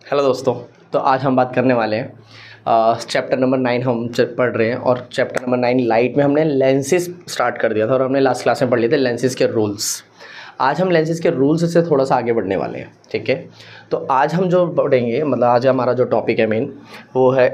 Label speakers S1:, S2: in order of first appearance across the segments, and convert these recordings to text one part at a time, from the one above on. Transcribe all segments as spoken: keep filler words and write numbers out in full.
S1: Hello दोस्तों। तो आज हम बात करने वाले हैं चैप्टर नंबर नाइन हम पढ़ रहे हैं और चैप्टर नंबर नाइन लाइट में हमने लेंसेज स्टार्ट कर दिया था और हमने लास्ट क्लास में पढ़ लिए थे लेंसेज के रूल्स। आज हम लेंसेज के रूल्स से थोड़ा सा आगे बढ़ने वाले हैं, ठीक है। तो आज हम जो पढ़ेंगे, मतलब आज हमारा जो टॉपिक है मेन, वो है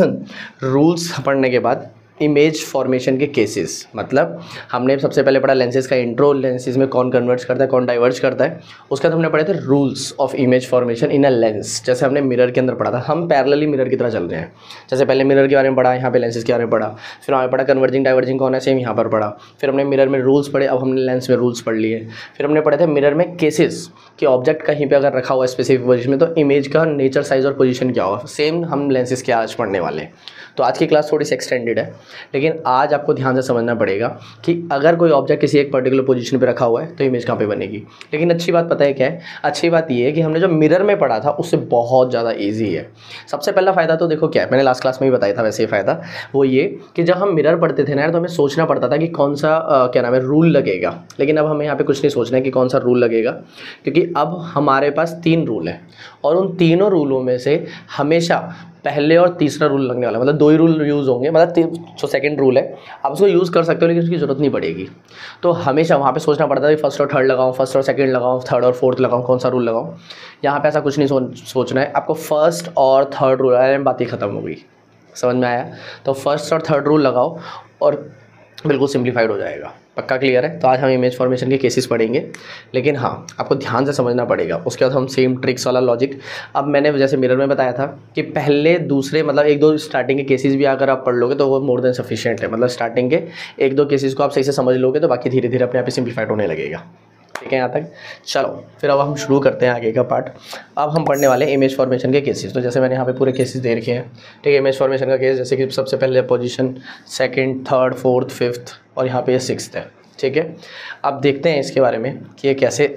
S1: रूल्स पढ़ने के बाद इमेज फॉर्मेशन के केसेस। मतलब हमने सबसे पहले पढ़ा लेंसेज का इंट्रो, लेंसेज में कौन कन्वर्ट्स करता है, कौन डाइवर्ज करता है। उसके बाद हमने पढ़े थे rules of image formation in a lens, जैसे हमने मिरर के अंदर पढ़ा था। हम पैरेलली मिरर की तरह चल रहे हैं। जैसे पहले मिरर के बारे में पढ़ा, यहाँ पे लेंसेज के बारे में पढ़ा, फिर हमें पढ़ा कन्वर्जिंग डाइवर्जिंग कौन है, सेम यहाँ पर पढ़ा। फिर हमने मिरर में रूल्स पढ़े, अब हमने लेंस में रूल्स पढ़ लिए। फिर हमने पढ़े थे मिरर में केसेस कि ऑब्जेक्ट कहीं पे अगर रखा हुआ है स्पेसिफिक पोजीशन में तो इमेज का नेचर, साइज और पोजीशन क्या होगा। सेम हम लेंसेज के आज पढ़ने वाले हैं। तो आज की क्लास थोड़ी सी एक्सटेंडेड है, लेकिन आज आपको ध्यान से समझना पड़ेगा कि अगर कोई ऑब्जेक्ट किसी एक पर्टिकुलर पोजीशन पे रखा हुआ है तो इमेज कहाँ पे बनेगी। लेकिन अच्छी बात पता है क्या है? अच्छी बात ये है कि हमने जो मिरर में पढ़ा था उससे बहुत ज़्यादा ईजी है। सबसे पहला फ़ायदा तो देखो क्या है, मैंने लास्ट क्लास में भी बताया था वैसे ही फ़ायदा, वो ये कि जब हम मिरर पढ़ते थे ना यार, तो हमें सोचना पड़ता था कि कौन सा आ, क्या नाम है रूल लगेगा। लेकिन अब हमें यहाँ पे कुछ नहीं सोचना है कि कौन सा रूल लगेगा, क्योंकि अब हमारे पास तीन रूल हैं और उन तीनों रूलों में से हमेशा पहले और तीसरा रूल लगने वाला है। मतलब दो ही रूल यूज़ होंगे, मतलब जो सेकंड रूल है आप उसको यूज़ कर सकते हो लेकिन उसकी ज़रूरत नहीं पड़ेगी। तो हमेशा वहाँ पे सोचना पड़ता है कि फर्स्ट और थर्ड लगाऊँ, फर्स्ट और सेकंड लगाऊँ, थर्ड और फोर्थ लगाऊँ, कौन सा रूल लगाऊँ। यहाँ पे ऐसा कुछ नहीं सो, सोचना है आपको। फर्स्ट और थर्ड रूल आया, बात ही ख़त्म हो गई। समझ में आया? तो फर्स्ट और थर्ड रूल लगाओ और बिल्कुल सिंप्लीफाइड हो जाएगा। पक्का क्लियर है? तो आज हम इमेज फॉर्मेशन के केसेस पढ़ेंगे, लेकिन हाँ आपको ध्यान से समझना पड़ेगा। उसके बाद हम सेम ट्रिक्स वाला लॉजिक, अब मैंने जैसे मिरर में बताया था कि पहले दूसरे मतलब एक दो स्टार्टिंग के केसेस भी अगर आप पढ़ लोगे तो वो मोर देन सफिशिएंट है। मतलब स्टार्टिंग के एक दो केसेस को आप सही से समझ लोगे तो बाकी धीरे धीरे अपने आप ही सिंप्लीफाइड होने लगेगा। ठीक है यहाँ तक? चलो फिर अब हम शुरू करते हैं आगे का पार्ट। अब हम पढ़ने वाले हैं इमेज फॉर्मेशन के केसेस। तो जैसे मैंने यहाँ पे पूरे केसेस दे रखे हैं, ठीक है। इमेज फॉर्मेशन का केस जैसे कि सबसे पहले position, second, third, fourth, fifth और यहाँ पे ये सिक्स्थ है, ठीक है। अब देखते हैं इसके बारे में कि ये कैसे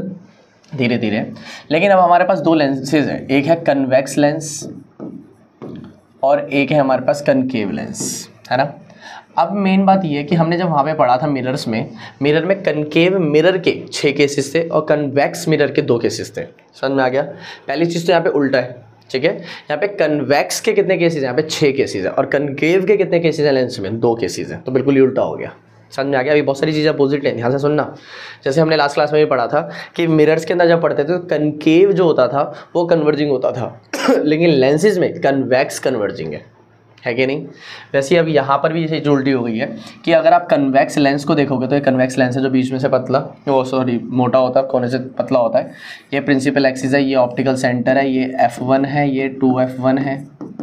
S1: धीरे धीरे। लेकिन अब हमारे पास दो लेंसेज हैं, एक है कन्वेक्स लेंस और एक है हमारे पास कनकेव लेंस, है ना। अब मेन बात ये है कि हमने जब वहाँ पे पढ़ा था मिरर्स में, मिरर में कनकेव मिरर के छः केसेस थे और कन्वेक्स मिरर के दो केसेस थे। समझ में आ गया? पहली चीज़ तो यहाँ पे उल्टा है, ठीक है। यहाँ पे कन्वेक्स के कितने केसेस हैं? यहाँ पे छः केसेस हैं और कनकेव के कितने केसेस हैं लेंस में? दो केसेस हैं। तो बिल्कुल ही उल्टा हो गया। समझ में आ गया? अभी बहुत सारी चीज़ें अपोजिट हैं, ध्यान से सुनना। जैसे हमने लास्ट क्लास में भी पढ़ा था कि मिरर्स के अंदर जब पढ़ते थे तो कनकेव जो होता था वो कन्वर्जिंग होता था लेकिन लेंसेज में कन्वेक्स कन्वर्जिंग है, है कि नहीं? वैसे ही अब यहाँ पर भी ये चीज़ उल्टी हो गई है कि अगर आप कन्वेक्स लेंस को देखोगे तो ये कन्वेक्स लेंस है जो बीच में से पतला, वो सॉरी मोटा होता है, कोने से पतला होता है। ये प्रिंसिपल एक्सिस है, ये ऑप्टिकल सेंटर है, ये एफ वन है, ये टू एफ वन है,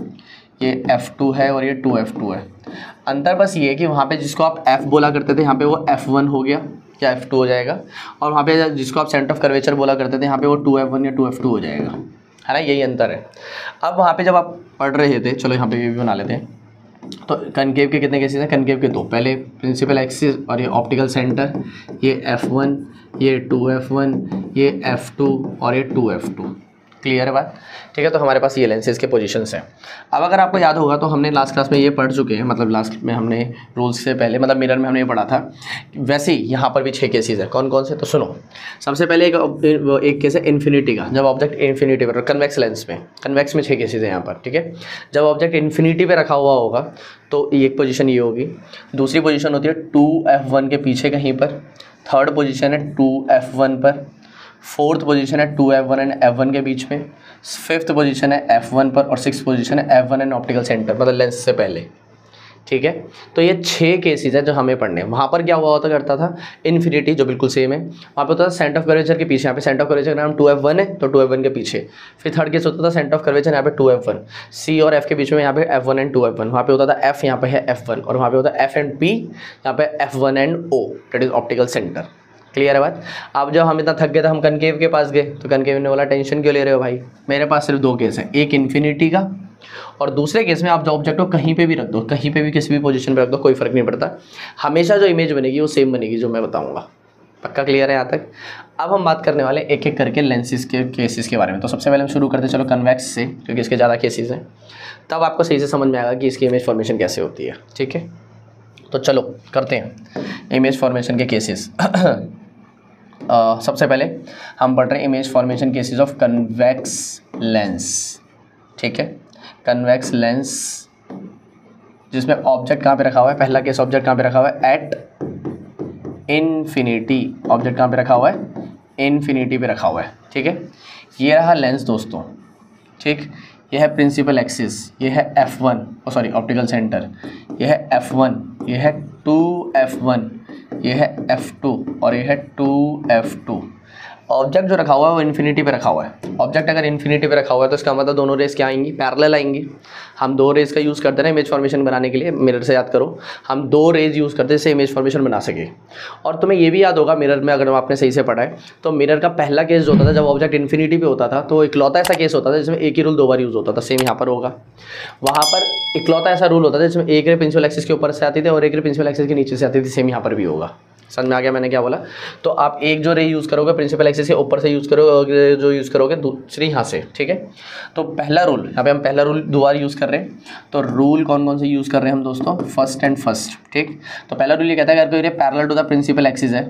S1: ये एफ टू है और ये टू एफ टू है। अंतर बस ये है कि वहाँ पे जिसको आप F बोला करते थे यहाँ पे वो एफ वन हो गया या एफ टू हो जाएगा, और वहाँ पे जिसको आप सेंटर ऑफ कर्वेचर बोला करते थे यहाँ पे वो टू एफ वन या टू एफ टू हो जाएगा, है ना। यही अंतर है। अब वहाँ पे जब आप पढ़ रहे थे, चलो यहाँ पे ये भी बना लेते हैं। तो कनकेव के कितने केसेस हैं? कनकेव के दो, पहले प्रिंसिपल एक्सिस और ये ऑप्टिकल सेंटर, ये एफ वन, ये टू एफ वन, ये एफ टू और ये टू एफ टू। क्लियर है बात? ठीक है। तो हमारे पास ये लेंसेज के पोजीशंस हैं। अब अगर आपको याद होगा तो हमने लास्ट क्लास में ये पढ़ चुके हैं, मतलब लास्ट में हमने रूल्स से पहले मतलब मिरर में हमने ये पढ़ा था। वैसे ही यहाँ पर भी छः केसेस हैं। कौन कौन से? तो सुनो। सबसे पहले एक एक केस है इन्फिनिटी का, जब ऑब्जेक्ट इन्फिनिटी पर, कन्वेक्स लेंस में, कन्वेक्स में छः केसेस हैं यहाँ पर, ठीक है। जब ऑब्जेक्ट इन्फिनिटी पे रखा हुआ होगा तो एक पोजीशन ये होगी। दूसरी पोजीशन होती है टू एफ वन के पीछे कहीं पर। थर्ड पोजीशन है टू एफ वन पर। फोर्थ पोजीशन है two F one and F one के बीच में। फिफ्थ पोजीशन है एफ वन पर और सिक्स पोजीशन है F one and optical centre, मतलब लेंस से पहले, ठीक है। तो ये छः केसेस हैं जो हमें पढ़ने हैं। वहाँ पर क्या हुआ होता करता था? इन्फिनिटी जो बिल्कुल सेम है, वहाँ पे होता था सेंटर ऑफ कर्वेचर के पीछे। यहाँ पे सेंटर ऑफ कर्वेचर का नाम टू एफ वन है तो टू एफ वन के पीछे। फिर थर्ड केस होता था सेंटर ऑफ कर्वेचर यहाँ पे टू एफ वन, सी और एफ के बीच में यहाँ पे F one and two F one. वहाँ पे होता था एफ, यहाँ पे है एफ वन, और वहाँ पे होता है एफ एंड पी, यहाँ पे F one and O, that is optical centre. Clear है बात? अब जब हम इतना थक गए तो हम कनकेव के पास गए तो कनकेव ने बोला टेंशन क्यों ले रहे हो भाई, मेरे पास सिर्फ दो केस हैं, एक इन्फिनिटी का और दूसरे केस में आप जो ऑब्जेक्ट को कहीं पे भी रख दो, कहीं पे भी किसी भी पोजीशन पे रख दो, कोई फर्क नहीं पड़ता, हमेशा जो इमेज बनेगी वो सेम बनेगी जो मैं बताऊंगा। पक्का क्लियर है यहाँ तक? अब हम बात करने वाले एक एक करके लेंसेज के केसेस के बारे में। तो सबसे पहले हम शुरू करते चलो कन्वेक्स से, क्योंकि इसके ज़्यादा केसेस हैं, तब आपको सही से समझ में आएगा कि इसकी इमेज फॉर्मेशन कैसे होती है, ठीक है। तो चलो करते हैं इमेज फॉर्मेशन के केसेस। uh, सबसे पहले हम पढ़ रहे हैं image formation cases of convex lens, ठीक है। कन्वेक्स लेंस जिसमें ऑब्जेक्ट कहाँ पे रखा हुआ है, पहला केस ऑब्जेक्ट कहाँ पे रखा हुआ है, एट इन्फिनिटी। ऑब्जेक्ट कहाँ पे रखा हुआ है, इन्फिनिटी पे रखा हुआ है, ठीक है। ये रहा लेंस दोस्तों, ठीक। ये है प्रिंसिपल एक्सिस, ये है F one, sorry optical centre, ये है एफ वन, ये है टू एफ वन, ये है एफ टू और ये है टू एफ टू। ऑब्जेक्ट जो रखा हुआ है वो इन्फिनिटी पे रखा हुआ है। ऑब्जेक्ट अगर इन्फिनिटी पे रखा हुआ है तो इसका मतलब दोनों रेस क्या आएंगी, पैरेलल आएंगी। हम दो रेस का यूज़ करते हैं इमेज फॉर्मेशन बनाने के लिए, मिरर से याद करो, हम दो रेज यूज़ करते हैं जिससे इमेज फॉर्मेशन बना सके। और तुम्हें ये भी याद होगा मिरर में, अगर आपने सही से पढ़ा है तो मिरर का पहला केस जो होता था जब ऑब्जेक्ट इन्फिनिटी पे होता था तो इकलौता ऐसा केस होता था जिसमें एक ही रूल दो बार यूज़ होता था। सेम यहाँ पर होगा, वहाँ पर इकलौता ऐसा रूल होता था जिसमें एक रे प्रिंसिपल एक्सिस के ऊपर से आती थी और एक रे प्रिंसिपल एक्सिस के नीचे से आती थी। सेम यहाँ पर भी होगा। समझ में आ गया मैंने क्या बोला? तो आप एक जो रे यूज़ करोगे प्रिंसिपल एक्सिस के ऊपर से यूज़ करोगे और जो यूज़ करोगे दूसरी यहाँ से, ठीक है। तो पहला रूल, यहाँ पे हम पहला रूल दो बार यूज़ कर रहे हैं। तो रूल कौन कौन से यूज़ कर रहे हैं हम दोस्तों, फर्स्ट एंड फर्स्ट, ठीक। तो पहला रूल ये कहता है अगर कोई ray parallel to the principal axis है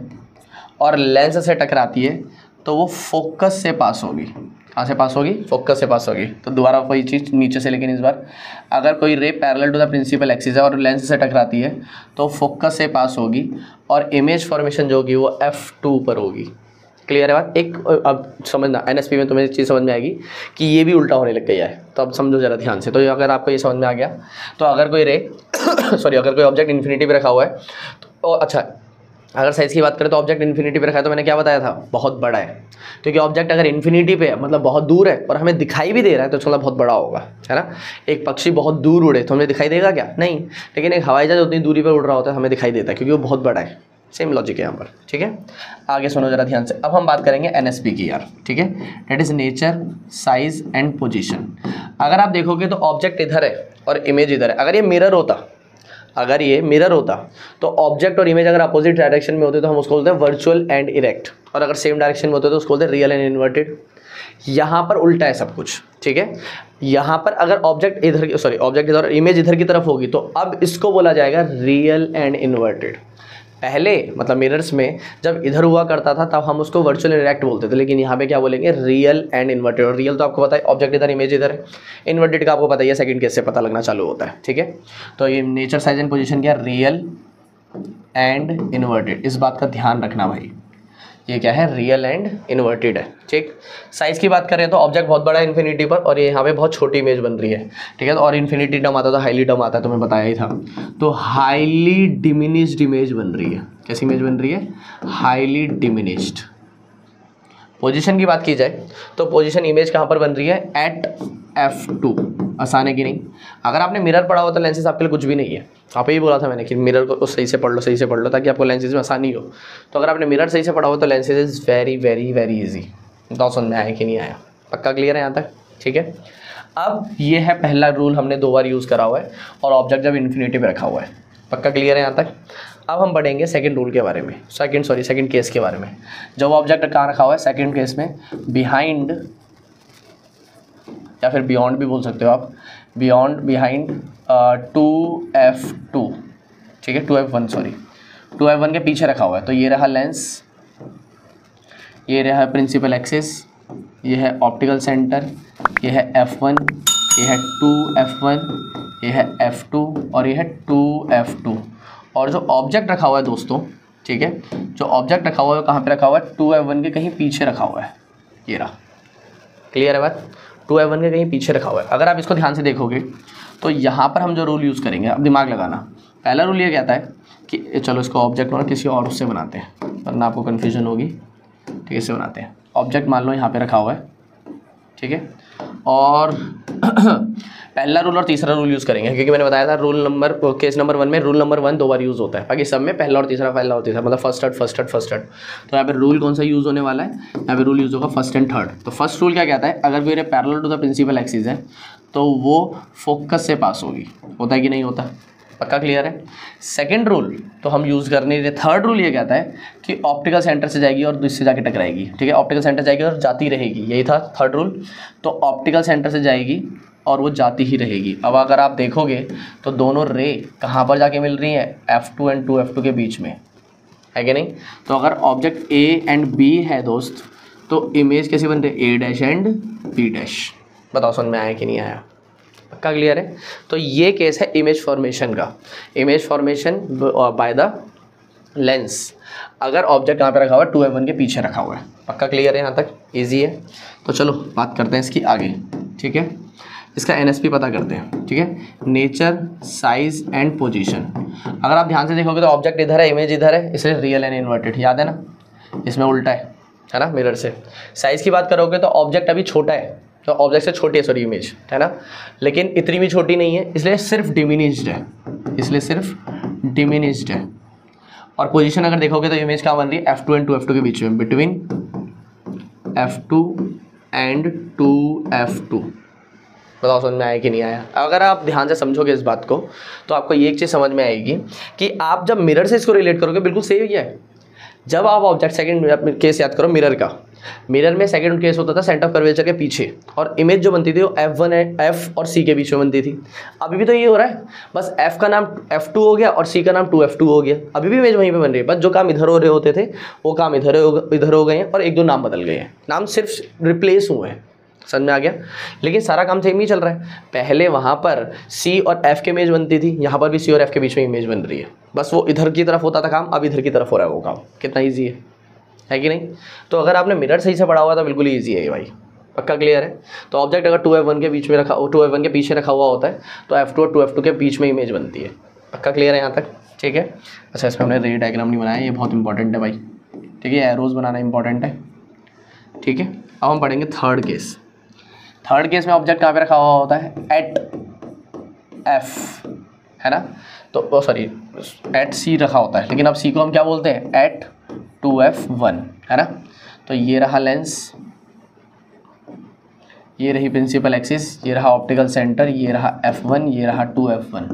S1: और लेंस से टकराती है तो वो फोकस से पास होगी। कहाँ से पास होगी, फोकस से पास होगी। तो दोबारा वही चीज़ नीचे से, लेकिन इस बार अगर कोई ray parallel to the principal axis है और लेंस से टकराती है तो फोकस से पास होगी और इमेज फॉर्मेशन जो होगी वो एफ टू पर होगी। क्लियर है बात? एक अब समझना, एनएसपी में तुम्हें चीज़ समझ में आएगी कि ये भी उल्टा होने लग गया है, तो अब समझो जरा ध्यान से। तो अगर आपको ये समझ में आ गया तो अगर कोई रे सॉरी अगर कोई ऑब्जेक्ट इन्फिनिटी पे रखा हुआ है तो अच्छा, अगर साइज़ की बात करें तो ऑब्जेक्ट इन्फिनिटी पे रखा है तो मैंने क्या बताया था, बहुत बड़ा है। क्योंकि ऑब्जेक्ट अगर इन्फिनिटी पे है मतलब बहुत दूर है और हमें दिखाई भी दे रहा है तो उसका मतलब बहुत बड़ा होगा, है ना। एक पक्षी बहुत दूर उड़े तो हमें दिखाई देगा क्या, नहीं। लेकिन एक हवाई जहाज उतनी दूरी पर उड़ रहा होता है हमें दिखाई देता है क्योंकि वो बहुत बड़ा है। सेम लॉजिक है यहाँ पर, ठीक है। आगे सुनो जरा ध्यान से। अब हम बात करेंगे एनएसपी की यार, ठीक है। That is nature, size and position. अगर आप देखोगे तो ऑब्जेक्ट इधर है और इमेज इधर है। अगर ये मिरर होता अगर ये मिरर होता तो ऑब्जेक्ट और इमेज अगर अपोजिट डायरेक्शन में होते तो हम उसको बोलते हैं वर्चुअल एंड इरेक्ट, और अगर सेम डायरेक्शन में होते तो उसको बोलते हैं रियल एंड इन्वर्टेड। यहाँ पर उल्टा है सब कुछ, ठीक है। यहाँ पर अगर ऑब्जेक्ट इधर सॉरी ऑब्जेक्ट इधर इमेज इधर की तरफ होगी तो अब इसको बोला जाएगा रियल एंड इन्वर्टेड। पहले मतलब मिरर्स में जब इधर हुआ करता था तब हम उसको वर्चुअल इरेक्ट बोलते थे, लेकिन यहाँ पे क्या बोलेंगे, रियल एंड इन्वर्टेड। और रियल तो आपको पता है ऑब्जेक्ट इधर इमेज इधर है, इन्वर्टेड का आपको पता ही है सेकंड केस से पता लगना चालू होता है, ठीक है। तो ये नेचर, साइज एंड पोजीशन क्या, रियल एंड इन्वर्टेड। इस बात का ध्यान रखना भाई, ये क्या है, रियल एंड इन्वर्टेड है, ठीक। साइज़ की बात करें तो ऑब्जेक्ट बहुत बड़ा है इन्फिनिटी पर और ये यहाँ पे बहुत छोटी इमेज बन रही है, ठीक है। तो और इन्फिनिटी टर्म आता था, हाईली टर्म आता है, तुम्हें बताया ही था। तो हाईली डिमिनिश्ड इमेज बन रही है। कैसी इमेज बन रही है, हाईली डिमिनिश्ड। पोजीशन की बात की जाए तो पोजीशन इमेज कहाँ पर बन रही है, एट एफ टू। आसान है कि नहीं? अगर आपने मिरर पढ़ा हो तो लेंसेज आपके लिए कुछ भी नहीं है। आप ही बोला था मैंने कि मिरर को सही से पढ़ लो, सही से पढ़ लो ताकि आपको लेंसेज में आसानी हो। तो अगर आपने मिरर सही से पढ़ा हो तो lenses is very very very easy. तो समझ में आया कि नहीं आया? पक्का क्लियर है यहाँ तक, ठीक है। अब ये है पहला रूल, हमने दो बार यूज़ करा हुआ है और ऑब्जेक्ट जब इन्फिनिटी पे रखा हुआ है। पक्का क्लियर है यहाँ तक? अब हम बढ़ेंगे सेकंड रूल के बारे में, सेकंड सॉरी सेकंड केस के बारे में। जब ऑब्जेक्ट कहाँ रखा हुआ है सेकंड केस में, बिहाइंड या फिर बियॉन्ड भी बोल सकते हो आप, beyond behind two F two, ठीक है, two F one sorry two F one के पीछे रखा हुआ है। तो ये रहा लेंस, ये रहा प्रिंसिपल एक्सिस, ये है ऑप्टिकल सेंटर, ये है एफ वन, ये है टू एफ वन, ये है एफ टू और ये है टू एफ टू। और जो ऑब्जेक्ट रखा हुआ है दोस्तों, ठीक है, जो ऑब्जेक्ट रखा हुआ है कहाँ पे रखा हुआ है, टू एफ वन के कहीं पीछे रखा हुआ है। ये रहा, क्लियर है बात? टू एफ वन के कहीं पीछे रखा हुआ है। अगर आप इसको ध्यान से देखोगे तो यहाँ पर हम जो रूल यूज़ करेंगे, अब दिमाग लगाना। पहला रूल ये कहता है कि चलो इसको ऑब्जेक्ट और किसी और उससे बनाते हैं वरना आपको कन्फ्यूजन होगी, ठीक है। इससे बनाते हैं, ऑब्जेक्ट मान लो यहाँ पे रखा हुआ है, ठीक है। और पहला रूल और तीसरा रूल यूज़ करेंगे क्योंकि मैंने बताया था rule number case number one में रूल नंबर वन दो बार यूज़ होता है, बाकी सब में पहला और तीसरा, पहला और तीसरा मतलब first third first third first third. तो यहाँ पे रूल कौन सा यूज़ होने वाला है, यहाँ पे रूल यूज़ होगा फर्स्ट एंड थर्ड। तो फर्स्ट रूल क्या कहता है, अगर कोई parallel to the principal axis है तो वो फोकस से पास होगी। होता है कि नहीं होता? पक्का क्लियर है? सेकंड रूल तो हम यूज़ करने रहे। थर्ड रूल ये कहता है कि ऑप्टिकल सेंटर से जाएगी और इससे जाके टकराएगी, ठीक है। ऑप्टिकल सेंटर जाएगी और जाती रहेगी, यही था थर्ड रूल। तो ऑप्टिकल सेंटर से जाएगी और वो जाती ही रहेगी। अब अगर आप देखोगे तो दोनों रे कहाँ पर जाके मिल रही हैं, F two and two F two के बीच में, है कि नहीं। तो अगर ऑब्जेक्ट ए एंड बी है दोस्त तो इमेज कैसी बन रही है, A dash and B dash. बताओ समझ में आया कि नहीं आया, पक्का क्लियर है। तो ये केस है इमेज फॉर्मेशन का, image formation by the lens. अगर ऑब्जेक्ट कहाँ पे रखा हुआ है, टू एफ वन के पीछे रखा हुआ है, पक्का क्लियर है, यहाँ तक इजी है। तो चलो बात करते हैं इसकी आगे, ठीक है। इसका एन एस पी पता करते हैं, ठीक है, नेचर साइज एंड पोजीशन। अगर आप ध्यान से देखोगे तो ऑब्जेक्ट इधर है, इमेज इधर है, इसलिए रियल एंड इन्वर्टेड, याद है ना, इसमें उल्टा है है ना, मिरर से। साइज़ की बात करोगे तो ऑब्जेक्ट अभी छोटा है, तो ऑब्जेक्ट से छोटी है सॉरी इमेज, है ना, लेकिन इतनी भी छोटी नहीं है, इसलिए सिर्फ डिमिनिश्ड है, इसलिए सिर्फ डिमिनिश्ड है। और पोजीशन अगर देखोगे तो इमेज कहाँ बन रही है, F two and two F two के बीच में, between F two and two F two. बताओ समझ में आया कि नहीं आया। अगर आप ध्यान से समझोगे इस बात को तो आपको ये एक चीज़ समझ में आएगी कि आप जब मिरर से इसको रिलेट करोगे बिल्कुल सेम ही है। जब आप ऑब्जेक्ट सेकंड केस याद करो मिरर का, मिरर में सेकंड केस होता था सेंटर ऑफ कर्वेचर के पीछे, और इमेज जो बनती थी वो एफ वन एफ और सी के बीच में बनती थी। अभी भी तो ये हो रहा है, बस एफ का नाम एफ टू हो गया और सी का नाम टू एफ टू हो गया। अभी भी इमेज वहीं पे बन रही है, बस जो काम इधर हो रहे होते थे वो काम इधर इधर हो गए हैं और एक दो नाम बदल गए हैं, नाम सिर्फ रिप्लेस हुए हैं। समझ में आ गया, लेकिन सारा काम सेम ही चल रहा है। पहले वहाँ पर सी और एफ के इमेज बनती थी, यहाँ पर भी सी और एफ के बीच में इमेज बन रही है, बस वो इधर की तरफ होता था काम, अब इधर की तरफ हो रहा है वो काम। कितना ईजी है, है कि नहीं। तो अगर आपने मिरर सही से पढ़ा हुआ तो बिल्कुल ईजी है ये भाई, पक्का क्लियर है। तो ऑब्जेक्ट अगर टू एफ वन के बीच में रखा टू एफ वन के पीछे रखा हुआ होता है तो एफ टू और टू एफ टू के बीच में इमेज बनती है, पक्का क्लियर है यहाँ तक, ठीक है। अच्छा, इसमें हमने रे डायग्राम नहीं बनाया, ये बहुत इंपॉर्टेंट है भाई, ठीक है, एरोज बनाना इंपॉर्टेंट है, ठीक है। अब हम पढ़ेंगे थर्ड केस। थर्ड केस में ऑब्जेक्ट कहाँ पे रखा हुआ होता है, एट एफ, है ना, तो सॉरी एट सी रखा होता है, लेकिन अब सी को हम क्या बोलते हैं, एट टू एफ वन, है ना। तो ये रहा लेंस, ये रही प्रिंसिपल एक्सिस, ये रहा ऑप्टिकल सेंटर, ये रहा एफ वन, ये रहा टू एफ वन,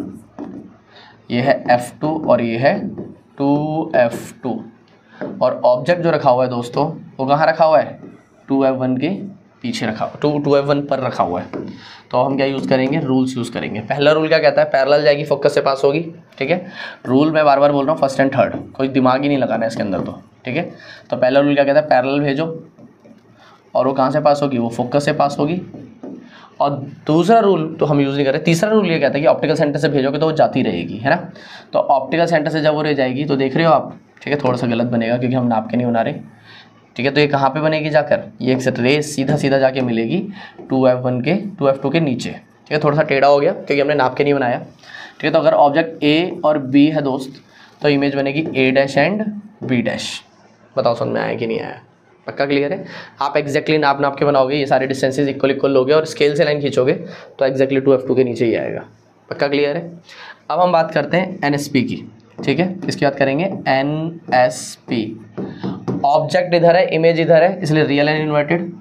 S1: ये है एफ टू और ये है टू एफ टू। और ऑब्जेक्ट जो रखा हुआ है दोस्तों वो कहाँ रखा हुआ है, टू एफ वन के पीछे रखा हुआ, टू टू एफ वन पर रखा हुआ है। तो हम क्या यूज़ करेंगे, रूल्स यूज़ करेंगे। पहला रूल क्या कहता है, पैरेलल जाएगी फोकस से पास होगी, ठीक है। रूल मैं बार बार बोल रहा हूँ, फर्स्ट एंड थर्ड, कोई दिमाग ही नहीं लगाना है इसके अंदर तो, ठीक है। तो पहला रूल क्या कहता है, पैरेलल भेजो और वो कहाँ से पास होगी, वो फोकस से पास होगी। और दूसरा रूल तो हम यूज़ नहीं कर रहे, तीसरा रूल ये कहता है कि ऑप्टिकल सेंटर से भेजोगे तो वो जाती रहेगी, है ना। तो ऑप्टिकल सेंटर से जब वो रह जाएगी तो देख रहे हो आप, ठीक है, थोड़ा सा गलत बनेगा क्योंकि हम नाप के नहीं बना रहे, ठीक है। तो ये कहाँ पे बनेगी जाकर, ये एक रे सीधा सीधा जाके मिलेगी टू एफ वन के टू एफ टू के नीचे, ठीक है। थोड़ा सा टेढ़ा हो गया क्योंकि हमने नाप के नहीं बनाया, ठीक है। तो अगर ऑब्जेक्ट ए और बी है दोस्त तो इमेज बनेगी A dash and B dash. बताओ समझ में आया कि नहीं आया, पक्का क्लियर है। आप एक्जैक्टली नाप नाप के बनाओगे, ये सारे डिस्टेंसेज इक्वल इक्वल लोगे और स्केल से लाइन खींचोगे तो एक्जैक्टली टू एफ टू के नीचे ही आएगा, पक्का क्लियर है। अब हम बात करते हैं एन एस पी की, ठीक है। इसकी बात करेंगे एन एस पी। ऑब्जेक्ट इधर है, इमेज इधर है, इसलिए real and inverted.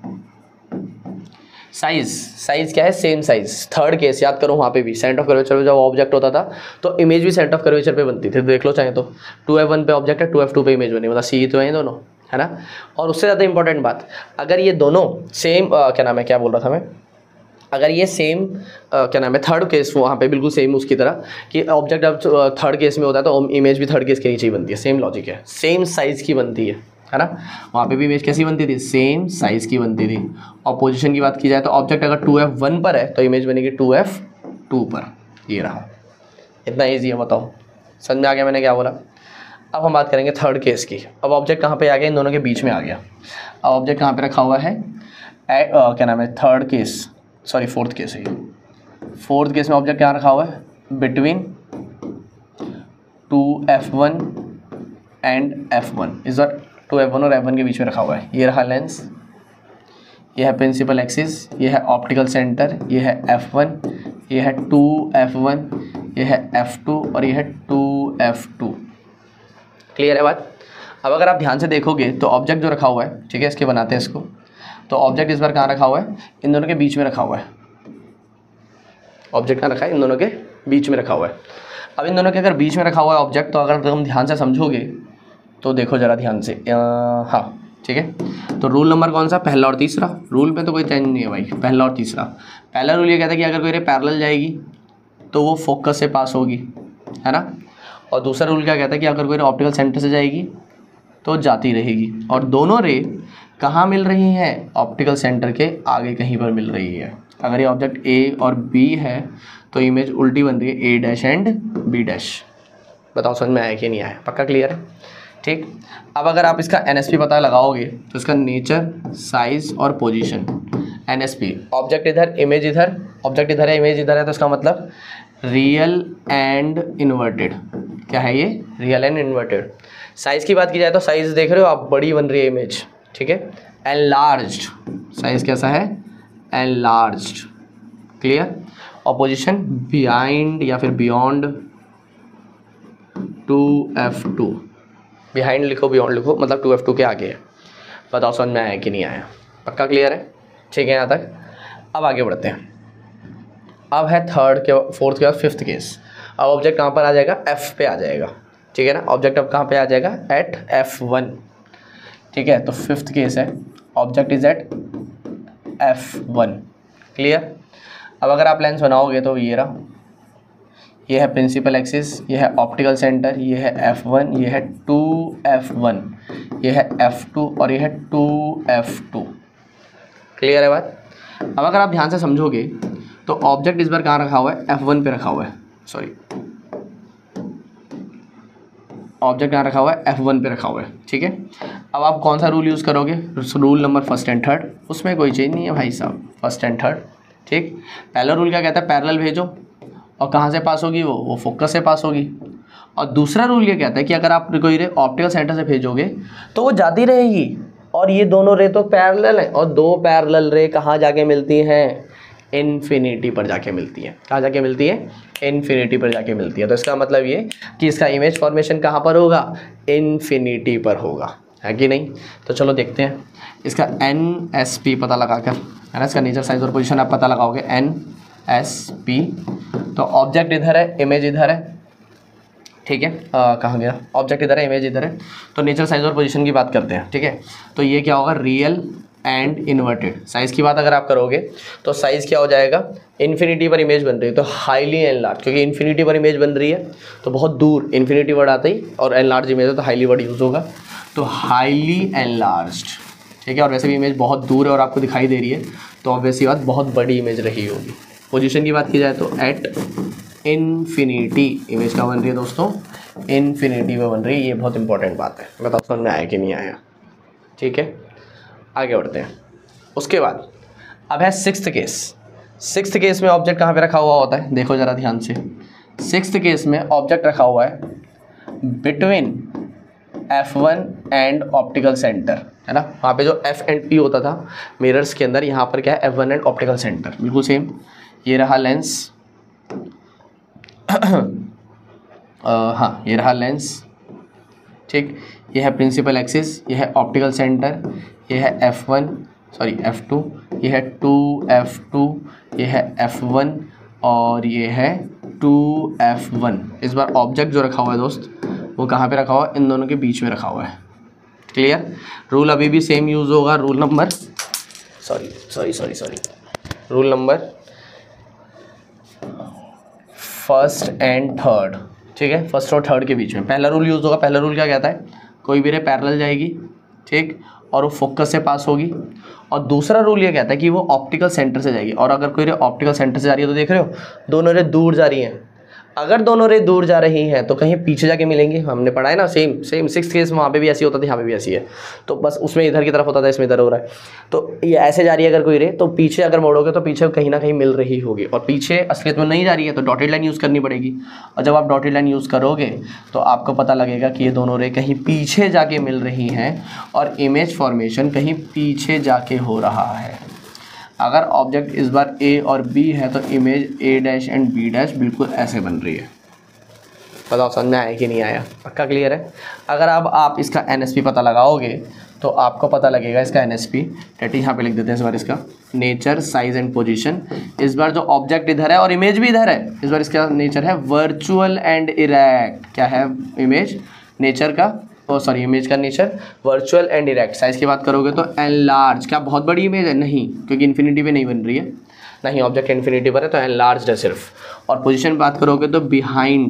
S1: Size, size क्या है, सेम साइज। थर्ड केस याद करो, वहाँ पे भी सेंटर ऑफ कर्वेचर पे जब ऑब्जेक्ट होता था तो इमेज भी सेंटर ऑफ कर्वेचर पे बनती थी, देख लो चाहे तो। टू एफ वन पे ऑब्जेक्ट है, टू एफ टू पे इमेज बनी, मतलब सी तो है दोनों, है ना। और उससे ज़्यादा इंपॉर्टेंट बात, अगर ये दोनों सेम क्या नाम है, क्या बोल रहा था मैं, अगर ये सेम क्या नाम है थर्ड केस वहाँ पे बिल्कुल सेम उसकी तरह कि ऑब्जेक्ट अब थर्ड केस में होता है तो इमेज भी थर्ड केस के नीचे ही बनती है, सेम लॉजिक है, सेम साइज़ की बनती है, है ना। वहाँ पे भी इमेज कैसी बनती थी, सेम साइज़ की बनती थी। और पोजीशन की बात की जाए तो ऑब्जेक्ट अगर टू एफ वन पर है तो इमेज बनेगी टू एफ टू पर, ये रहा। इतना ईजी है, बताओ समझ में आ गया मैंने क्या बोला। अब हम बात करेंगे थर्ड केस की। अब ऑब्जेक्ट कहाँ पे आ गया, इन दोनों के बीच में आ गया। अब ऑब्जेक्ट कहाँ पे रखा हुआ है, ए, आ, क्या नाम है, third case sorry fourth case है ये। फोर्थ केस में ऑब्जेक्ट क्या रखा हुआ है, between two F one and F one, इस बार टू एफ वन और एफ वन के बीच में रखा हुआ है। ये रहा लेंस, ये है प्रिंसिपल एक्सिस, ये है ऑप्टिकल सेंटर, ये है एफ वन, ये है टू एफ वन, ये है एफ टू और ये है टू एफ टू। क्लियर है बात। अब अगर आप ध्यान से देखोगे तो ऑब्जेक्ट जो रखा हुआ है, ठीक है, इसके बनाते हैं इसको। तो ऑब्जेक्ट इस बार कहाँ रखा हुआ है, इन दोनों के बीच में रखा हुआ है। ऑब्जेक्ट कहाँ रखा है, इन दोनों के बीच में रखा हुआ है। अब इन दोनों के अगर बीच में रखा हुआ है ऑब्जेक्ट, तो अगर तुम ध्यान से समझोगे तो देखो ज़रा ध्यान से, हाँ ठीक है। तो रूल नंबर कौन सा, पहला और तीसरा। रूल में तो कोई चेंज नहीं है भाई, पहला और तीसरा। पहला रूल ये कहता है कि अगर कोई रे पैरेलल जाएगी तो वो फोकस से पास होगी, है ना। और दूसरा रूल क्या कहता है कि अगर कोई ऑप्टिकल सेंटर से जाएगी तो जाती रहेगी। और दोनों रे कहाँ मिल रही हैं? ऑप्टिकल सेंटर के आगे कहीं पर मिल रही है। अगर ये ऑब्जेक्ट ए और बी है तो इमेज उल्टी बन रही है, A dash and B dash. बताओ समझ में आया कि नहीं आया? पक्का क्लियर है? ठीक। अब अगर आप इसका एन एस पी पता लगाओगे तो इसका नेचर, साइज और position. N S P, object इधर, इमेज इधर, ऑब्जेक्ट इधर है, इमेज इधर है, तो इसका मतलब रियल एंड इन्वर्टेड। क्या है ये? Real and inverted. साइज़ की बात की जाए तो साइज़ देख रहे हो आप, बड़ी बन रही है इमेज, ठीक है। एनलार्ज्ड, साइज़ कैसा है? एनलार्ज्ड। क्लियर। और पोजीशन बिहाइंड या फिर beyond two F two. Behind लिखो, बियॉन्ड लिखो, मतलब टू एफ टू के आगे है। बताओ समझ में आया कि नहीं आया? पक्का क्लियर है? ठीक है यहाँ तक। अब आगे बढ़ते हैं। अब है थर्ड के फोर्थ के बाद फिफ्थ केस। अब ऑब्जेक्ट कहाँ पर आ जाएगा? एफ पे आ जाएगा, ठीक है ना। ऑब्जेक्ट अब कहाँ पे आ जाएगा? एट एफ वन, ठीक है। तो फिफ्थ केस है, object is at F one. Clear. अब अगर आप लेंस बनाओगे तो ये रहा, ये है प्रिंसिपल एक्सिस, ये है ऑप्टिकल सेंटर, ये है एफ वन, ये है टू एफ वन, ये है एफ टू और ये है टू एफ टू। क्लियर है बात? अब अगर आप ध्यान से समझोगे तो ऑब्जेक्ट इस बार कहाँ रखा हुआ है? एफ वन पे रखा हुआ है, सॉरी, ऑब्जेक्ट कहाँ रखा हुआ है? एफ वन पे रखा हुआ है, ठीक है। अब आप कौन सा रूल यूज़ करोगे? Rule number first and third, उसमें कोई चेंज नहीं है भाई साहब, फर्स्ट एंड थर्ड, ठीक। पहला रूल क्या कहता है? पैरेलल भेजो, और कहाँ से पास होगी वो? वो फोकस से पास होगी। और दूसरा रूल ये कहता है कि अगर आप कोई रे ऑप्टिकल सेंटर से भेजोगे तो वो जाती रहेगी, और ये दोनों रे तो पैरेलल है, और दो पैरेलल रे कहाँ जाके मिलती हैं? इन्फिनिटी पर जाके मिलती है। कहाँ जाके मिलती है? इन्फिनिटी पर जाके मिलती है। तो इसका मतलब ये कि इसका इमेज फॉर्मेशन कहाँ पर होगा? इन्फिनिटी पर होगा, है कि नहीं? तो चलो देखते हैं इसका एन एस पी पता लगाकर, है ना। इसका नेचर, साइज और पोजीशन आप पता लगाओगे, एन एस पी। तो ऑब्जेक्ट इधर है, इमेज इधर है, ठीक है। कहाँ गया? ऑब्जेक्ट इधर है, इमेज इधर है। तो नेचर, साइज और पोजीशन की बात करते हैं, ठीक है। तो ये क्या होगा? Real and inverted. साइज़ की बात अगर आप करोगे तो साइज़ क्या हो जाएगा? इन्फिनिटी पर इमेज बन रही है तो हाईली एनलार्ज, क्योंकि इन्फिनिटी पर इमेज बन रही है तो बहुत दूर, इन्फिनिटी वर्ड आते ही और एनलार्ज इमेज है तो हाईली वर्ड यूज़ होगा, तो हाईली एनलार्ज्ड, ठीक है। और वैसे भी इमेज बहुत दूर है और आपको दिखाई दे रही है तो ऑब्वियसली बात बहुत बड़ी इमेज रही होगी। पोजीशन की बात की जाए तो एट इन्फिनिटी इमेज क्या बन रही है दोस्तों? इन्फिनिटी में बन रही है। ये बहुत इंपॉर्टेंट बात है। बताओ समझ में आया कि नहीं आया? ठीक है, आगे बढ़ते हैं। उसके बाद अब है सिक्स्थ केस। सिक्स्थ केस में ऑब्जेक्ट कहाँ पे रखा हुआ होता है? देखो ज़रा ध्यान से। सिक्स्थ केस में ऑब्जेक्ट रखा हुआ है between F one and optical centre, है ना। वहाँ पे जो एफ एंड पी होता था मिरर्स के अंदर, यहाँ पर क्या है? F one and optical centre, बिल्कुल सेम। ये रहा लेंस, हाँ ये रहा लेंस, ठीक। ये है प्रिंसिपल एक्सिस, ये है ऑप्टिकल सेंटर, ये है F one, sorry F two, ये है टू एफ टू, ये है एफ वन और ये है टू एफ वन। इस बार ऑब्जेक्ट जो रखा हुआ है दोस्त वो कहाँ पे रखा हुआ है? इन दोनों के बीच में रखा हुआ है। क्लियर। रूल अभी भी सेम यूज़ होगा, rule number sorry sorry sorry sorry rule number first and third, ठीक है। फर्स्ट और थर्ड के बीच में पहला रूल यूज़ होगा। पहला रूल क्या कहता है? कोई भी रे पैरेलल जाएगी, ठीक, और वो फोकस से पास होगी। और दूसरा रूल ये कहता है कि वो ऑप्टिकल सेंटर से जाएगी। और अगर कोई रे ऑप्टिकल सेंटर से जा रही है तो देख रहे हो दोनों रे दूर जा रही हैं। अगर दोनों रे दूर जा रही हैं तो कहीं पीछे जाके मिलेंगे। हमने पढ़ा है ना, सेम सेम सिक्स केस वहाँ पे भी ऐसी होता था, यहाँ पे भी ऐसी है। तो बस उसमें इधर की तरफ होता था, इसमें इधर हो रहा है। तो ये ऐसे जा रही है अगर कोई रे, तो पीछे अगर मोड़ोगे तो पीछे कहीं ना कहीं मिल रही होगी। और पीछे असलियत में नहीं जा रही है तो डॉटेड लाइन यूज़ करनी पड़ेगी। और जब आप डॉटेड लाइन यूज़ करोगे तो आपको पता लगेगा कि ये दोनों रे कहीं पीछे जाके मिल रही हैं और इमेज फॉर्मेशन कहीं पीछे जाके हो रहा है। अगर ऑब्जेक्ट इस बार ए और बी है तो image A dash and B dash बिल्कुल ऐसे बन रही है। बताओ समझ में आया कि नहीं आया? पक्का क्लियर है। अगर अब आप इसका एन एस पी पता लगाओगे तो आपको पता लगेगा इसका एन एस पी, डेट यहाँ पे लिख देते हैं इस बार इसका नेचर, साइज एंड पोजीशन। इस बार जो ऑब्जेक्ट इधर है और इमेज भी इधर है, इस बार इसका नेचर है वर्चुअल एंड इरेक्ट। क्या है इमेज नेचर का? ओ सॉरी इमेज का nature virtual and erect. Size की बात करोगे तो एनलार्ज। क्या बहुत बड़ी इमेज है? नहीं, क्योंकि इन्फिनिटी पे नहीं बन रही है, नहीं ऑब्जेक्ट इन्फिनिटी पर है तो एनलार्ज है सिर्फ। और पोजीशन बात करोगे तो behind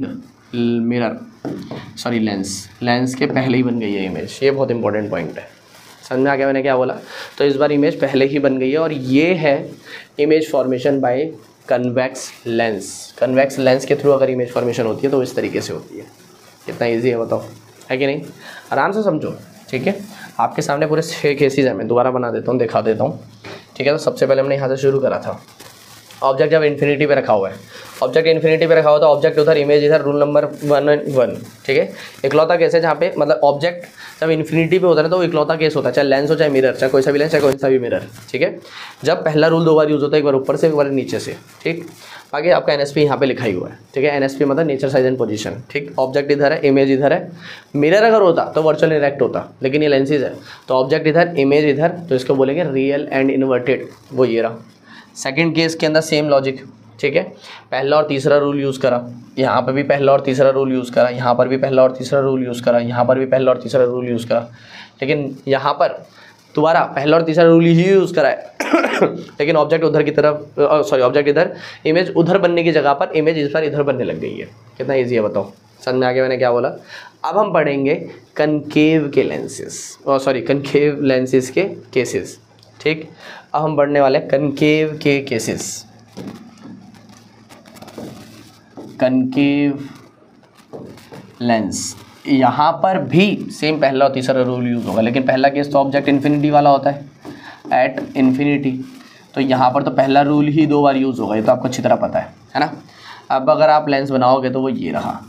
S1: mirror sorry lens, lens के पहले ही बन गई है इमेज। ये बहुत इंपॉर्टेंट पॉइंट है, समझ में आ गया मैंने क्या बोला। तो इस बार इमेज पहले ही बन गई है और ये है image formation by convex lens. Convex lens के थ्रू अगर इमेज फॉर्मेशन होती है तो इस तरीके से होती है। कितना ईजी है बताओ, है कि नहीं? आराम से समझो, ठीक है। आपके सामने पूरे छः केसेज हैं, मैं दोबारा बना देता हूँ, दिखा देता हूँ, ठीक है। तो सबसे पहले हमने यहाँ से शुरू करा था। ऑब्जेक्ट जब इन्फिनिटी पे रखा हुआ है, ऑब्जेक्ट इन्फिनिटी पे रखा हुआ तो ऑब्जेक्ट उधर, इमेज इधर, रूल नंबर वन वन, ठीक है। इकलौता केस है जहाँ पे मतलब ऑब्जेक्ट जब इन्फिनिटी पे होता है तो वो इकलौता केस होता है, चाहे लेंस हो चाहे मिरर, चाहे कोई सा भी लेंस चाहे कोई सा भी मिरर, ठीक है। जब पहला रूल दो बार यूज़ होता है, एक बार ऊपर से एक बार नीचे से, ठीक। बाकी आपका एन एस पी यहाँ पे लिखा ही हुआ है, ठीक है। एन एस पी मतलब नेचर साइज एंड पोजीशन, ठीक। ऑब्जेक्ट इधर है, इमेज इधर है। मिरर अगर होता तो वर्चुअल इरेक्ट होता, लेकिन ये लेंसेज है तो ऑब्जेक्ट इधर, इमेज इधर, तो इसको बोलेंगे रियल एंड इन्वर्टेड, वो ये रहा। सेकेंड केस के अंदर सेम लॉजिक, ठीक है। पहला और तीसरा रूल यूज़ करा, यहाँ पर भी पहला और तीसरा रूल यूज़ करा, यहाँ पर भी पहला और तीसरा रूल यूज़ करा, यहाँ पर भी पहला और तीसरा रूल यूज़ करा, लेकिन यहाँ पर दोबारा पहला और तीसरा रूल ही यूज़ करा है लेकिन ऑब्जेक्ट उधर की तरफ, सॉरी ऑब्जेक्ट इधर, इमेज उधर बनने की जगह पर इमेज इस पर इधर बनने लग गई है। कितना ईजी है बताओ, समझ में आ गया मैंने क्या बोला। अब हम पढ़ेंगे कनकेव के लेंसेज, और सॉरी कनकेव लेंसेज के केसेस, ठीक। अब हम पढ़ने वाले कनकेव के केसेस। कनकेव लेंस, यहाँ पर भी सेम पहला और तीसरा रूल यूज़ होगा, लेकिन पहला केस तो ऑब्जेक्ट इन्फिनिटी वाला होता है, एट इन्फिनिटी, तो यहाँ पर तो पहला रूल ही दो बार यूज़ होगा, ये तो आपको अच्छी तरह पता है, है ना। अब अगर आप लेंस बनाओगे तो वो ये रहा,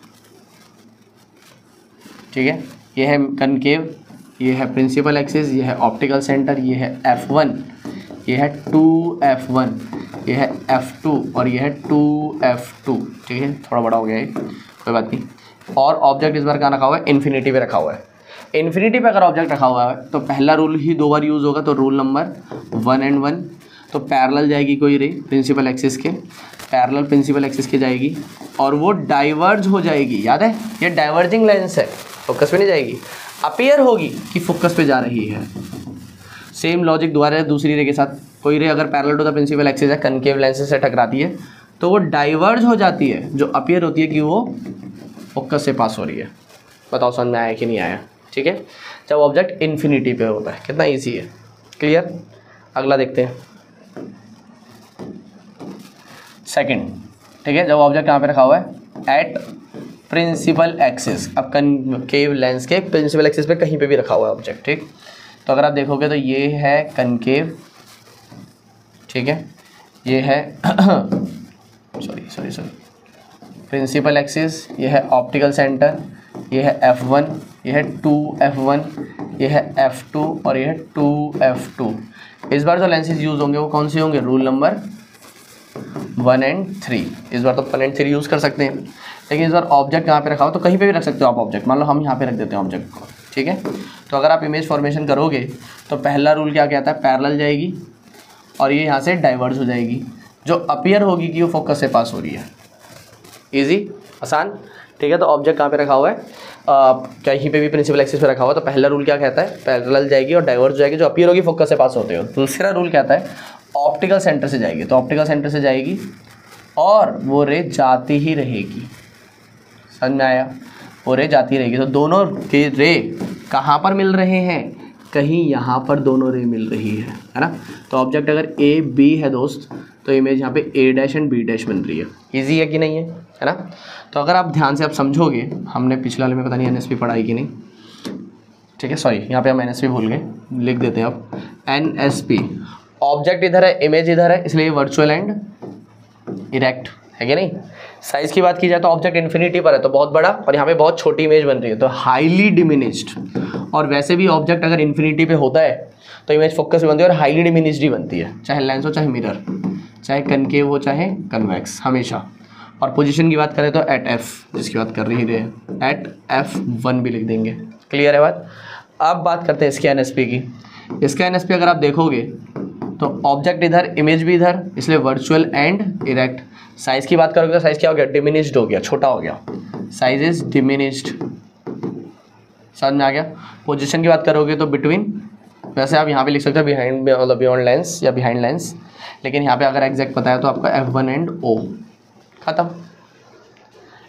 S1: ठीक है। ये है कनकेव, ये है प्रिंसिपल एक्सिस, ये है ऑप्टिकल सेंटर, ये है एफ वन, ये है टू एफ वन, ये है एफ टू और ये है टू एफ टू, ठीक है। थोड़ा बड़ा हो गया है, कोई बात नहीं। और ऑब्जेक्ट इस बार कहाँ रखा हुआ है? इन्फिनिटी पे रखा हुआ है। इन्फिनिटी पे अगर ऑब्जेक्ट रखा हुआ है तो पहला रूल ही दो बार यूज़ होगा, तो rule number one and one, तो पैरेलल जाएगी कोई रे प्रिंसिपल एक्सिस के, पैरेलल प्रिंसिपल एक्सिस के जाएगी और वो डाइवर्ज हो जाएगी। याद है ये डाइवर्जिंग लेंस है, फोकस पे नहीं जाएगी, अपीयर होगी कि फोकस पे जा रही है। सेम लॉजिक दोबारा दूसरी रे के साथ, कोई रे अगर parallel to the principal axis है, कनकेव लेंसेज से टकराती है तो वो डाइवर्ज हो जाती है, जो अपीयर होती है कि वो फोकस से पास हो रही है। बताओ समझ में आया कि नहीं आया, ठीक है। जब ऑब्जेक्ट इन्फिनिटी पे होता है, कितना इजी है, क्लियर। अगला देखते हैं सेकंड, ठीक है। जब ऑब्जेक्ट कहाँ पे रखा हुआ है? At principal axis. अब कनकेव लेंस के प्रिंसिपल एक्सिस पे कहीं पे भी रखा हुआ है ऑब्जेक्ट, ठीक। तो अगर आप देखोगे तो ये है कनकेव, ठीक है, ये है sorry sorry sorry principal axis, ये है ऑप्टिकल सेंटर, ये है एफ वन, ये है टू एफ वन, ये है एफ टू और ये है टू एफ टू। इस बार जो लेंसेज यूज़ होंगे वो कौन से होंगे? Rule number one and three. इस बार तो वन एंड थ्री यूज़ कर सकते हैं, लेकिन इस बार ऑब्जेक्ट कहाँ पे रखा हो तो कहीं पे भी रख सकते हो आप ऑब्जेक्ट। मान लो हम यहाँ पे रख देते हैं ऑब्जेक्ट को, ठीक है। तो अगर आप इमेज फॉर्मेशन करोगे तो पहला रूल क्या कहता है? पैरेलल जाएगी और ये यहाँ से डाइवर्ज हो जाएगी, जो अपीयर होगी कि वो फोकस से पास हो रही है। इजी, आसान, ठीक है। तो ऑब्जेक्ट कहाँ पे रखा हुआ है? आ, कहीं पे भी प्रिंसिपल एक्सिस पे रखा हुआ है तो पहला रूल क्या कहता है? पैरेलल जाएगी और डाइवर्ज हो जाएगी, जो अपीयर होगी फोकस से पास होते हो। दूसरा रूल कहता है ऑप्टिकल सेंटर से जाएगी, तो ऑप्टिकल सेंटर से जाएगी और वो रे जाती ही रहेगी। समझ में आया? वो रे जाती रहेगी। तो दोनों के रे कहाँ पर मिल रहे हैं? कहीं यहाँ पर दोनों रे मिल रही है, है ना। तो ऑब्जेक्ट अगर ए बी है दोस्त, तो इमेज यहाँ पे A dash and B dash बन रही है। इजी है कि नहीं है, है ना। तो अगर आप ध्यान से आप समझोगे, हमने पिछले वाले में पता नहीं एन एस पी पढ़ाई कि नहीं, ठीक है। सॉरी, यहाँ पे हम एन एस पी भूल गए, लिख देते हैं अब एन एस पी। ऑब्जेक्ट इधर है, इमेज इधर है, इसलिए वर्चुअल एंड इरेक्ट है कि नहीं। साइज़ की बात की जाए तो ऑब्जेक्ट इन्फिनिटी पर है तो बहुत बड़ा, और यहाँ पे बहुत छोटी इमेज बन रही है तो हाईली डिमिनिश्ड। और वैसे भी ऑब्जेक्ट अगर इन्फिनिटी पे होता है तो इमेज फोकस में बनती है और हाईली डिमिनिश्ड ही बनती है, चाहे लेंस हो चाहे मिरर, चाहे कनकेव हो चाहे कन्वेक्स, हमेशा। और पोजीशन की बात करें तो एट एफ, जिसकी बात कर रही है, एट एफ वन भी लिख देंगे। क्लियर है बात। अब बात करते हैं इसके एन एस पी की। इसका एन एस पी अगर आप देखोगे तो ऑब्जेक्ट इधर, इमेज भी इधर, इसलिए वर्चुअल एंड इरेक्ट। साइज़ की बात करोगे तो साइज़ क्या हो गया? डिमिनिश्ड हो गया, छोटा हो गया, साइज इज डिमिनिश्ड। समझ में आ गया। पोजीशन की बात करोगे तो बिटवीन, वैसे आप यहाँ पे लिख सकते हो बिहाइंड, मतलब बियॉन्ड लेंस या बिहाइंड लेंस, लेकिन यहाँ पे अगर एग्जैक्ट पता है तो आपका एफ वन एंड ओ, खत्म।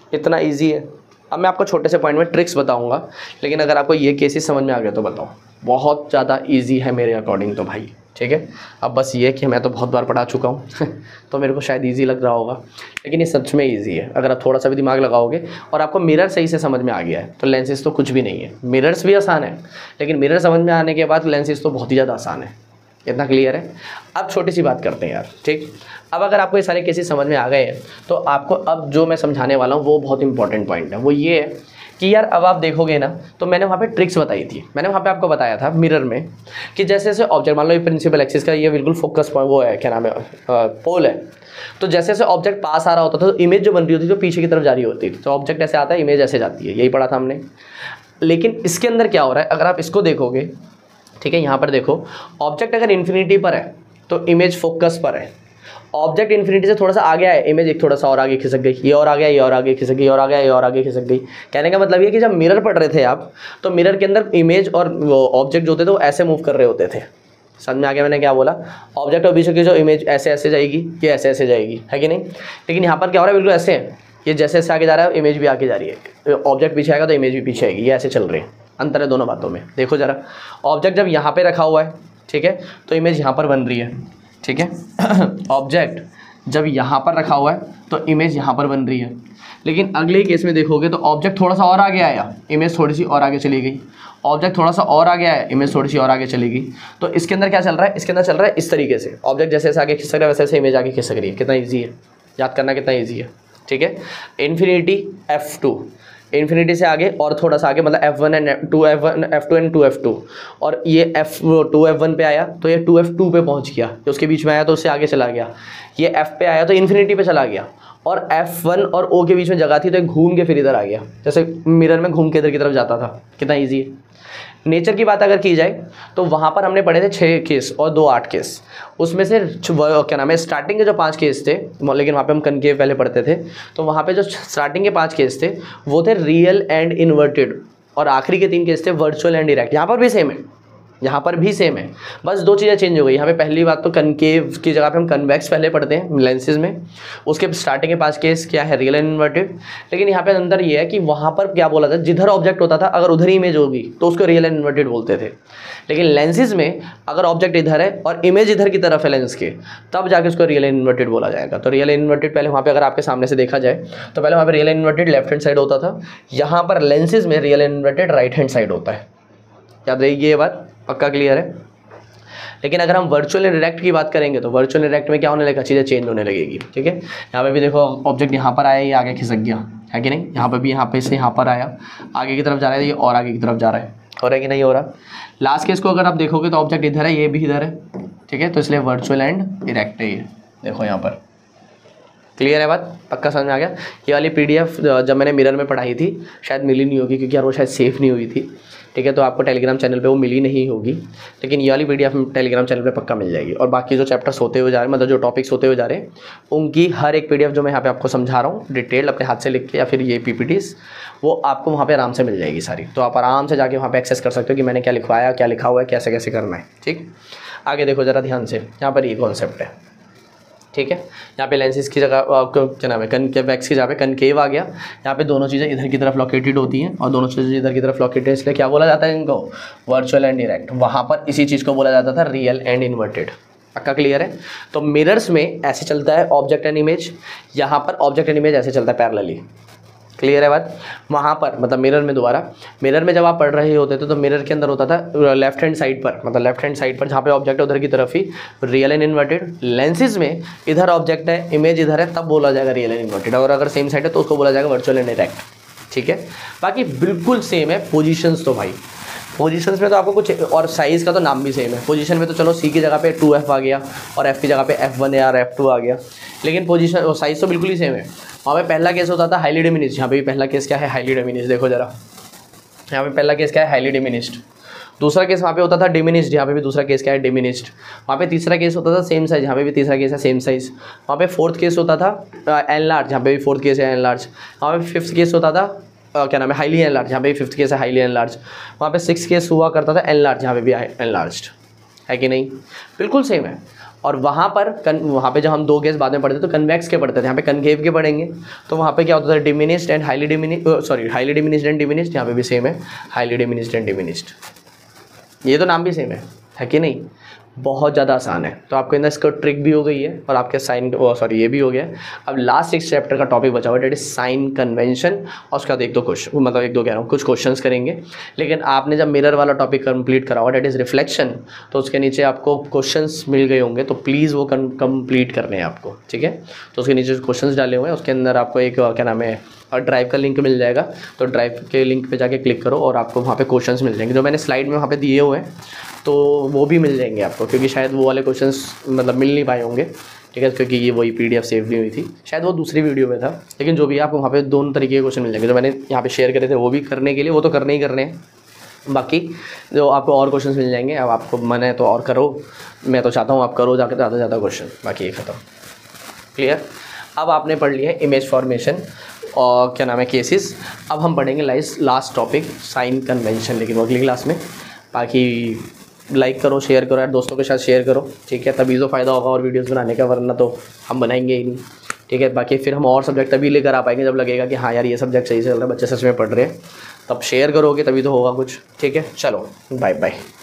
S1: इतना ईजी है। अब मैं आपको छोटे से पॉइंट में ट्रिक्स बताऊंगा, लेकिन अगर आपको ये केसेस समझ में आ गया तो बताओ, बहुत ज़्यादा ईजी है मेरे अकॉर्डिंग तो भाई, ठीक है। अब बस ये कि मैं तो बहुत बार पढ़ा चुका हूँ तो मेरे को शायद इजी लग रहा होगा, लेकिन ये सच में इजी है अगर आप थोड़ा सा भी दिमाग लगाओगे और आपको मिरर सही से समझ में आ गया है तो लेंसेज तो कुछ भी नहीं है। मिरर्स भी आसान है, लेकिन मिरर समझ में आने के बाद लेंसेज तो बहुत ही ज़्यादा आसान है। इतना क्लियर है। अब छोटी सी बात करते हैं यार, ठीक। अब अगर आपको ये सारे केसेस समझ में आ गए हैं तो आपको अब जो मैं समझाने वाला हूँ वो बहुत इंपॉर्टेंट पॉइंट है। वो ये है कि यार अब आप देखोगे ना तो मैंने वहाँ पे ट्रिक्स बताई थी, मैंने वहाँ पे आपको बताया था मिरर में कि जैसे जैसे ऑब्जेक्ट, मान लो ये प्रिंसिपल एक्सिस का ये बिल्कुल फोकस वो है, क्या नाम है, पोल है। तो जैसे जैसे ऑब्जेक्ट पास आ रहा होता था तो इमेज जो बन रही होती थी तो पीछे की तरफ जा रही होती थी। तो ऑब्जेक्ट ऐसे आता है, इमेज ऐसे जाती है, यही पढ़ा था हमने। लेकिन इसके अंदर क्या हो रहा है, अगर आप इसको देखोगे, ठीक है, यहाँ पर देखो, ऑब्जेक्ट अगर इन्फिनिटी पर है तो इमेज फोकस पर है। ऑब्जेक्ट इन्फिनिटी से थोड़ा सा आगे आया, इमेज एक थोड़ा सा और आगे खिसक गई, ये और आ गया, ये और आगे खिसक गई, और आ गया, ये और आगे खिसक गई। कहने का मतलब ये कि जब मिरर पढ़ रहे थे आप तो मिरर के अंदर इमेज और ऑब्जेक्ट जो होते थे वो ऐसे मूव कर रहे होते थे। समझ में आ गया मैंने क्या बोला? ऑब्जेक्ट और बीच की जो इमेज ऐसे ऐसे जाएगी, ये ऐसे ऐसे जाएगी, है कि नहीं? लेकिन यहाँ पर क्या हो रहा है, बिल्कुल ऐसे है, ये जैसे ऐसे आगे जा रहा है इमेज भी आगे जा रही है, ऑब्जेक्ट पीछे आएगा तो इमेज भी पीछे आएगी, ये ऐसे चल रहे हैं। अंतर है दोनों बातों में। देखो जरा, ऑब्जेक्ट जब यहाँ पे रखा हुआ है, ठीक है, तो इमेज यहाँ पर बन रही है, ठीक है। ऑब्जेक्ट जब यहाँ पर रखा हुआ है तो इमेज यहाँ पर बन रही है। लेकिन अगले केस में देखोगे तो ऑब्जेक्ट थोड़ा सा और आगे आया, इमेज थोड़ी सी और आगे चली गई। ऑब्जेक्ट थोड़ा सा और आगे आया, इमेज थोड़ी सी और आगे चली गई। तो इसके अंदर क्या चल रहा है, इसके अंदर चल रहा है इस तरीके से, ऑब्जेक्ट जैसे जैसे आगे खिसक रहा है वैसे वैसे इमेज आगे खिसक रही है। कितना ईजी है, याद करना कितना ईजी है, ठीक है। इन्फिनिटी एफ टू, इन्फिनिटी से आगे और थोड़ा सा आगे, मतलब F one and two F one F two and two F two, और ये एफ टू एफ वन पे आया तो ये टू एफ टू पे पहुंच गया, जो उसके बीच में आया तो उससे आगे चला गया। ये एफ पे आया तो इन्फिनिटी पे चला गया, और एफ वन और ओ के बीच में जगह थी तो घूम के फिर इधर आ गया, जैसे मिरर में घूम के इधर की तरफ जाता था। कितना ईजी है। नेचर की बात अगर की जाए तो वहाँ पर हमने पढ़े थे छः केस और दो आठ केस। उसमें से क्या नाम है, स्टार्टिंग के जो पांच केस थे, लेकिन वहाँ पे हम कनकेव पहले पढ़ते थे, तो वहाँ पे जो स्टार्टिंग के पांच केस थे वो थे रियल एंड इन्वर्टेड, और आखिरी के तीन केस थे वर्चुअल एंड डायरेक्ट। यहाँ पर भी सेम है, यहाँ पर भी सेम है, बस दो चीज़ें चेंज हो गई। यहाँ पे पहली बात तो कनकेव की जगह पे हम कन्वेक्स पहले पढ़ते हैं लेंसेज में। उसके स्टार्टिंग के पास केस क्या है, रियल एंड इन्वर्टेड। लेकिन यहाँ पे अंदर ये है कि वहाँ पर क्या बोला था, जिधर ऑब्जेक्ट होता था अगर उधर ही इमेज होगी तो उसको रियल एंड इन्वर्टेड बोलते थे। लेकिन लेंसेज में अगर ऑब्जेक्ट इधर है और इमेज इधर की तरफ है लेंस के, तब जाके उसको रियल एंड इन्वर्टेड बोला जाएगा। तो रियल एंड इन्वर्टेड पहले वहाँ पे अगर आपके सामने से देखा जाए तो पहले वहाँ पे real and inverted left hand side होता था, यहाँ पर लेंसेज में real and inverted right hand side होता है। याद रहेगी ये बात, पक्का क्लियर है। लेकिन अगर हम वर्चुअल एंड डायरेक्ट की बात करेंगे तो वर्चुअल एंड डायरेक्ट में क्या होने लगेगा, चीज़ें चेंज होने लगेगी, ठीक है। यहाँ पे भी देखो ऑब्जेक्ट यहाँ पर आया, ये आगे खिसक गया, है कि नहीं। यहाँ पे भी यहाँ पे से यहाँ पर आया, आगे की तरफ जा रहा है, ये और आगे की तरफ जा रहा है, हो रहा है कि नहीं हो रहा। लास्ट केस को अगर आप देखोगे तो ऑब्जेक्ट इधर है, ये भी इधर है, ठीक है, तो इसलिए वर्चुअल एंड डायरेक्ट है ये। देखो यहाँ पर क्लियर है बात, पक्का समझ में आ गया। ये वाली पीडीएफ जब मैंने मिरर में पढ़ाई थी शायद मिली नहीं होगी, क्योंकि यार वो शायद सेफ़ नहीं हुई थी, ठीक है, तो आपको टेलीग्राम चैनल पे वो मिली नहीं होगी। लेकिन ये वाली पीडीएफ टेलीग्राम चैनल पे पक्का मिल जाएगी। और बाकी जो चैप्टर्स होते हुए जा रहे हैं, मतलब जो टॉपिक्स होते हुए जा रहे हैं, उनकी हर एक पीडीएफ जो मैं यहाँ पे आपको समझा रहा हूँ डिटेल अपने हाथ से लिख के, या फिर ये पीपीटीज, वो आपको वहाँ पे आराम से मिल जाएगी सारी। तो आप आराम से जाके वहाँ पे एक्सेस कर सकते हो कि मैंने क्या लिखवाया, क्या लिखा हुआ है, कैसे कैसे करना है, ठीक। आगे देखो ज़रा ध्यान से, यहाँ पर ये कॉन्सेप्ट है, ठीक है। यहाँ पे लेंसेज की जगह क्या नाम है, कनकेवेक्स की जगह पे कनकेव आ गया। यहाँ पे दोनों चीज़ें इधर की तरफ लोकेटेड होती हैं और दोनों चीज़ें इधर की तरफ लोकेटेड है, इसलिए क्या बोला जाता है इनको, वर्चुअल एंड डायरेक्ट। वहाँ पर इसी चीज़ को बोला जाता था रियल एंड इन्वर्टेड। पक्का क्लियर है। तो मिरर्स में ऐसे चलता है ऑब्जेक्ट एंड इमेज, यहाँ पर ऑब्जेक्ट एंड इमेज ऐसे चलता है पैरेलली। क्लियर है बात। वहाँ पर मतलब मिरर में, दोबारा मिरर में जब आप पढ़ रहे होते थे तो मिरर के अंदर होता था लेफ्ट हैंड साइड पर, मतलब लेफ्ट हैंड साइड पर जहाँ पे ऑब्जेक्ट है उधर की तरफ ही रियल एंड इन्वर्टेड। लेंसेज में इधर ऑब्जेक्ट है, इमेज इधर है, तब बोला जाएगा रियल एंड इन्वर्टेड। और अगर सेम साइड है तो उसको बोला जाएगा वर्चुअल एंड डायरेक्ट, ठीक है। बाकी बिल्कुल सेम है। पोजीशंस तो भाई, पोजीशंस में तो आपको कुछ, और साइज़ का तो नाम भी सेम है। पोजीशन में तो चलो सी की जगह पे टू एफ आ गया और एफ की जगह पे एफ वन या एफ टू आ गया, लेकिन पोजीशन और साइज़ तो बिल्कुल ही सेम है। वहाँ पे पहला केस होता था हाईली डिमिनिश्ड, यहाँ पे भी पहला केस क्या है, हाईली डिमिनिश्ड। देखो जरा, यहाँ पे पहला केस क्या है, हाईली डिमिनिश्ड। दूसरा केस वहाँ पे होता था डिमिनिश्ड, यहाँ पे भी दूसरा केस क्या है, डिमिनिश्ड। वहाँ पे तीसरा केस होता था सेम साइज, यहाँ पे भी तीसरा केस है सेम साइज। वहाँ पे फोर्थ केस होता था एनलार्ज, यहाँ पे भी फोर्थ केस है एनलार्ज। वहाँ पे फिफ्थ केस होता था Uh, क्या नाम है, हाईली एनलार्ज, यहाँ पे फिफ्थ केस है हाईली एनलार्ज। वहाँ पे सिक्स केस हुआ करता था एनलार्ज, यहाँ पे भी एनलार्ज्ड। है कि नहीं, बिल्कुल सेम है। और वहाँ पर कन वहाँ पे जब हम दो केस बाद में पढ़ते थे तो कन्वेक्स के पढ़ते थे, यहाँ पे कनकेव के पढ़ेंगे। तो वहाँ पे क्या होता था, diminished and highly diminished, sorry highly diminished and diminished, यहाँ पे भी सेम है, हाईली डिमिनिस्ड एंड डिमिनिस्ड, ये तो नाम भी सेम है, है कि नहीं, बहुत ज़्यादा आसान है। तो आपके अंदर इसका ट्रिक भी हो गई है और आपके साइन, सॉरी ये भी हो गया है। अब लास्ट सिक्स चैप्टर का टॉपिक बचा हुआ है, डेट इज साइन कन्वेंशन, और उसका एक दो क्वेश्चन, मतलब एक दो कह रहा हूँ कुछ क्वेश्चंस करेंगे। लेकिन आपने जब मिरर वाला टॉपिक कंप्लीट करा हुआ, डेट इज़ रिफ्लेक्शन, तो उसके नीचे आपको क्वेश्चंस मिल गए होंगे, तो प्लीज़ वो कंप्लीट करने हैं आपको, ठीक है। तो उसके नीचे क्वेश्चंस डाले हुए हैं, उसके अंदर आपको एक क्या नाम है और ड्राइव का लिंक मिल जाएगा, तो ड्राइव के लिंक पे जाके क्लिक करो और आपको वहाँ पे क्वेश्चंस मिल जाएंगे, जो मैंने स्लाइड में वहाँ पे दिए हुए हैं, तो वो भी मिल जाएंगे आपको, क्योंकि शायद वो वाले क्वेश्चंस मतलब मिल नहीं पाए होंगे, ठीक है, क्योंकि ये वही पीडीएफ सेव नहीं हुई थी, शायद वो दूसरी वीडियो में था। लेकिन जो भी है आपको वहाँ पे दोनों तरीके के क्वेश्चन मिल जाएंगे, जो मैंने यहाँ पे शेयर करे थे वो भी करने के लिए, वो तो करने ही करने हैं, बाकी जो आपको और क्वेश्चंस मिल जाएंगे। अब आपको मन है तो और करो, मैं तो चाहता हूँ आप करो जाकर ज़्यादा से ज़्यादा क्वेश्चन, बाकी ये खत्म, क्लियर। अब आपने पढ़ लिया है इमेज फॉर्मेशन और क्या नाम है केसेस। अब हम पढ़ेंगे लास्ट टॉपिक साइन कन्वेंशन, लेकिन वो अगली क्लास में। बाकी लाइक करो, शेयर करो यार, दोस्तों के साथ शेयर करो, ठीक है, तभी तो फ़ायदा होगा और वीडियोस बनाने का, वरना तो हम बनाएंगे ही नहीं, ठीक है। बाकी फिर हम और सब्जेक्ट तभी लेकर आ पाएंगे जब लगेगा कि हाँ यार ये सब्जेक्ट सही से चल रहा है, बच्चे सच में पढ़ रहे हैं, तब शेयर करोगे तभी तो होगा कुछ, ठीक है। चलो बाय बाय।